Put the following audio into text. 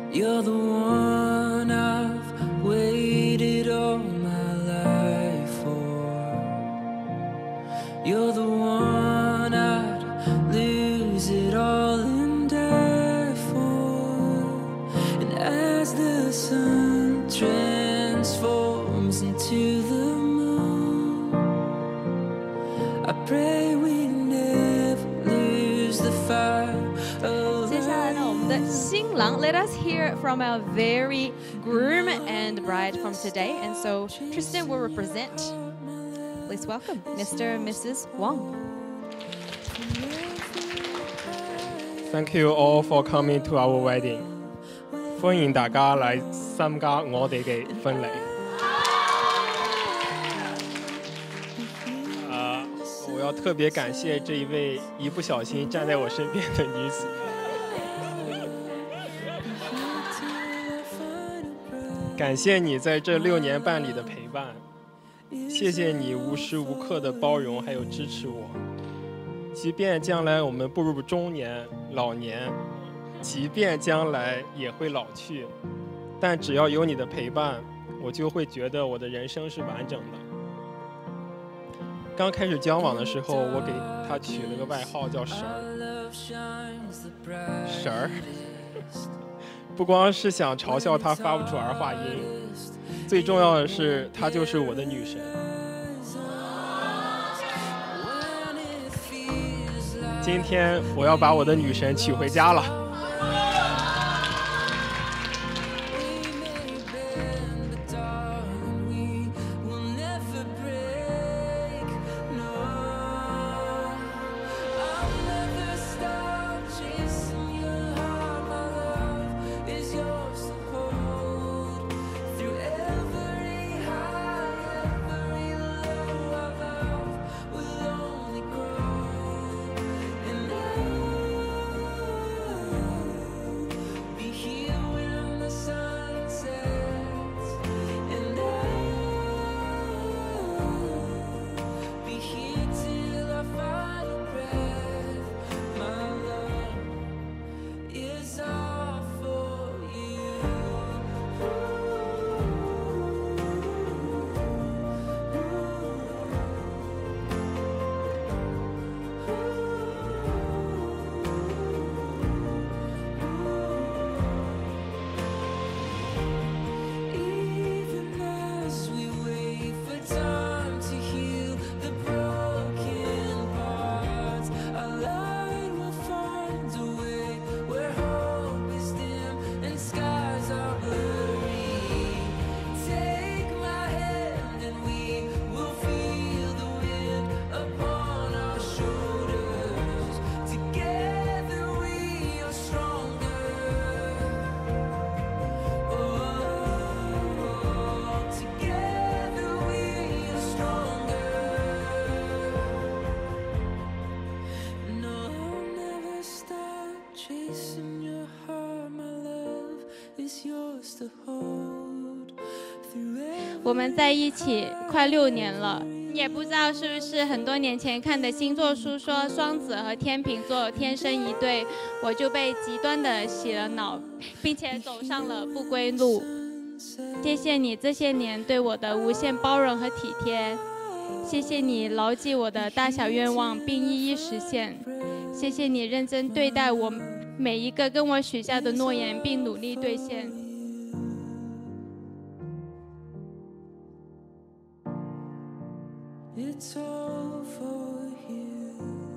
You're the one I've waited all my life for. You're the one I'd lose it all and die for. And as the sun transforms into the moon, I pray we never lose the fire of 接下来呢，我们的新郎 let us hear from our very groom and bride from today. And so Tristan will represent. Please welcome Mr. and Mrs. Wang. Thank you all for coming to our wedding. 歡迎大家嚟參加我哋嘅婚禮。我要特別感謝這一位一不小心站在我身邊的女子。感謝你在這6年半裡的陪伴，謝謝你無時無刻的包容還有支持我。即便將來我們步入中年、老年，即便將來也會老去，但只要有你的陪伴，我就會覺得我的人生是完整的。剛開始交往的時候，我給他取了個外號叫神兒。神兒，不光是想嘲笑他發不出兒化音，最重要的是她就是我的女神。今天我要把我的女神娶回家了。 我们在一起快6年了，也不知道是不是很多年前看的星座书说双子和天秤座天生一对，我就被极端的洗了脑，并且走上了不归路。谢谢你这些年对我的无限包容和体贴，谢谢你牢记我的大小愿望并一一实现，谢谢你认真对待我每一个跟我许下的诺言并努力兑现。 It's all for you.